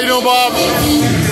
you doing, Bob?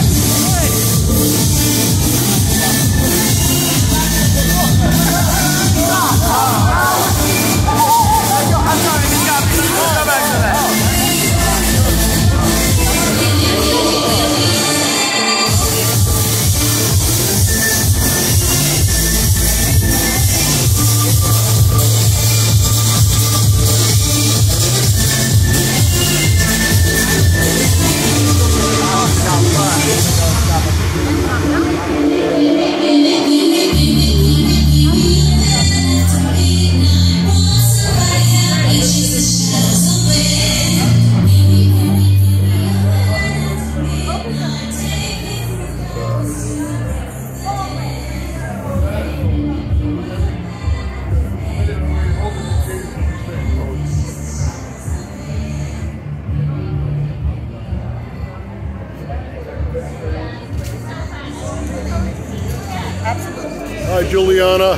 Hi, Juliana.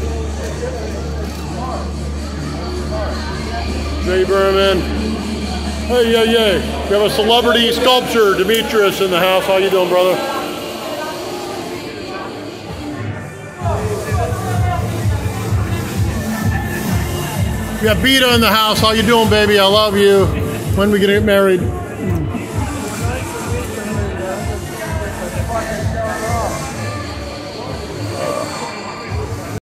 Jay Berman. Hey, yeah, yeah. We have a celebrity sculptor, Demetrius, in the house. How you doing, brother? We have Beta in the house. How you doing, baby? I love you. When we gonna get married?